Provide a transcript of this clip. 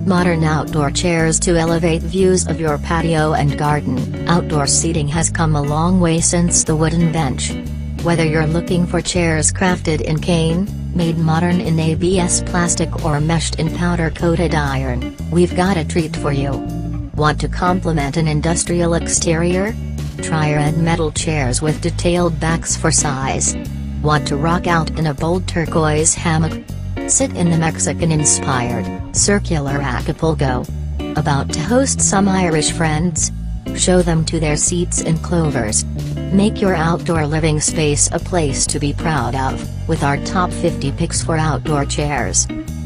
Modern outdoor chairs to elevate views of your patio and garden. Outdoor seating has come a long way since the wooden bench. Whether you're looking for chairs crafted in cane, made modern in ABS plastic or meshed in powder-coated iron, we've got a treat for you. Want to complement an industrial exterior? Try red metal chairs with detailed backs for size. Want to rock out in a bold turquoise hammock? Sit in the Mexican-inspired, circular Acapulco. About to host some Irish friends? Show them to their seats in clovers. Make your outdoor living space a place to be proud of, with our top 50 picks for outdoor chairs.